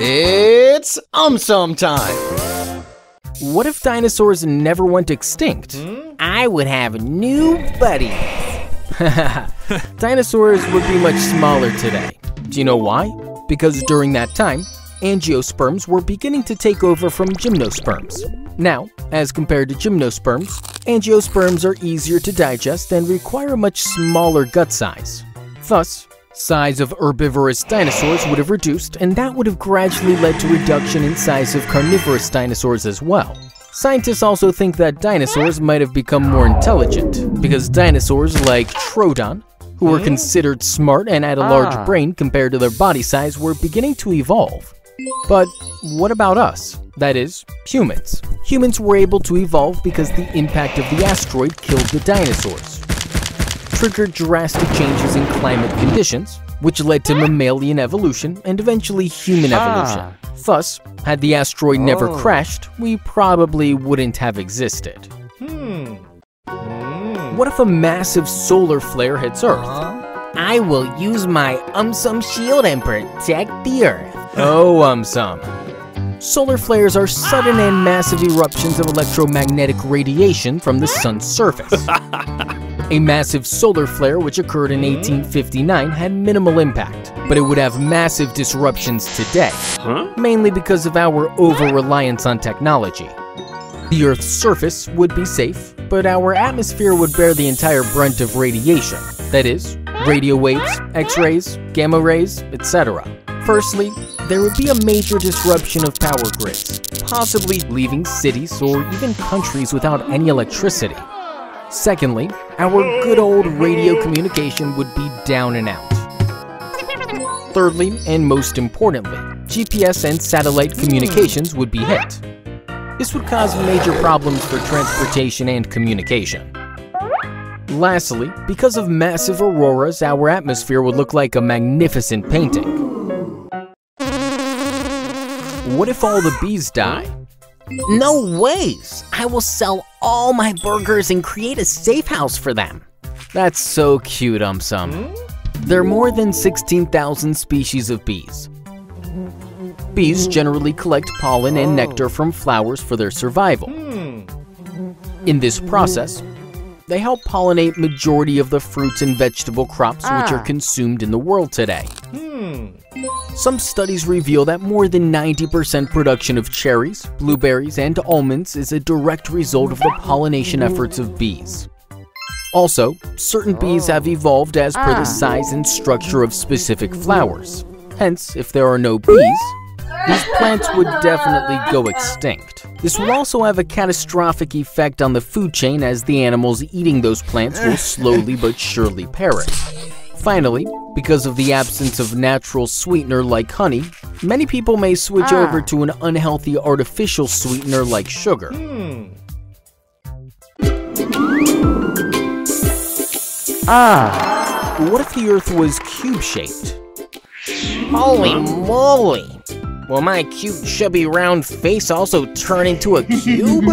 It's AumSum time! What if dinosaurs never went extinct? I would have new buddies. Dinosaurs would be much smaller today. Do you know why? Because during that time, angiosperms were beginning to take over from gymnosperms. Now, as compared to gymnosperms, angiosperms are easier to digest and require a much smaller gut size. Thus, size of herbivorous dinosaurs would have reduced, and that would have gradually led to reduction in size of carnivorous dinosaurs as well. Scientists also think that dinosaurs might have become more intelligent, because dinosaurs like Troodon, who were considered smart and had a large brain compared to their body size, were beginning to evolve. But what about us? That is, humans. Humans were able to evolve because the impact of the asteroid killed the dinosaurs, triggered drastic changes in climate conditions, which led to mammalian evolution and eventually human evolution. Thus, had the asteroid never crashed, we probably wouldn't have existed. What if a massive solar flare hits Earth? I will use my AumSum shield and protect the Earth. Oh, AumSum. Solar flares are sudden and massive eruptions of electromagnetic radiation from the sun's surface. A massive solar flare which occurred in 1859 had minimal impact, but it would have massive disruptions today, mainly because of our over-reliance on technology. The Earth's surface would be safe, but our atmosphere would bear the entire brunt of radiation, that is, radio waves, X-rays, gamma rays, etc. Firstly, there would be a major disruption of power grids, possibly leaving cities or even countries without any electricity. Secondly, our good old radio communication would be down and out. Thirdly, and most importantly, GPS and satellite communications would be hit. This would cause major problems for transportation and communication. Lastly, because of massive auroras, our atmosphere would look like a magnificent painting. What if all the bees die? No ways! I will sell all my burgers and create a safe house for them. That's so cute, AumSum. There are more than 16,000 species of bees. Bees generally collect pollen and nectar from flowers for their survival. In this process, they help pollinate majority of the fruits and vegetable crops which are consumed in the world today. Some studies reveal that more than 90% production of cherries, blueberries, and almonds is a direct result of the pollination efforts of bees. Also, certain bees have evolved as per the size and structure of specific flowers. Hence, if there are no bees, these plants would definitely go extinct. This will also have a catastrophic effect on the food chain, as the animals eating those plants will slowly but surely perish. Finally, because of the absence of natural sweetener like honey, many people may switch over to an unhealthy artificial sweetener like sugar. What if the Earth was cube-shaped? Holy moly! Will my cute, chubby, round face also turn into a cube?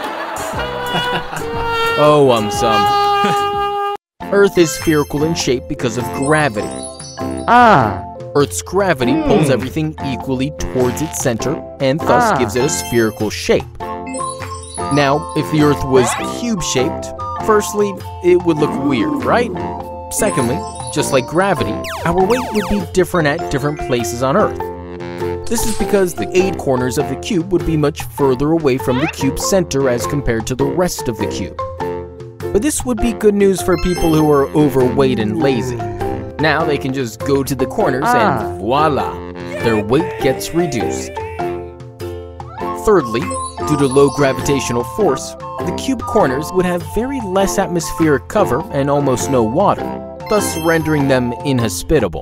Oh, AumSum. Earth is spherical in shape because of gravity. Earth's gravity pulls everything equally towards its center and thus gives it a spherical shape. Now, if the Earth was cube-shaped, firstly, it would look weird, right? Secondly, just like gravity, our weight would be different at different places on Earth. This is because the 8 corners of the cube would be much further away from the cube's center as compared to the rest of the cube. But this would be good news for people who are overweight and lazy. Now they can just go to the corners and voila, their weight gets reduced. Thirdly, due to low gravitational force, the cube corners would have very less atmospheric cover and almost no water, thus rendering them inhospitable.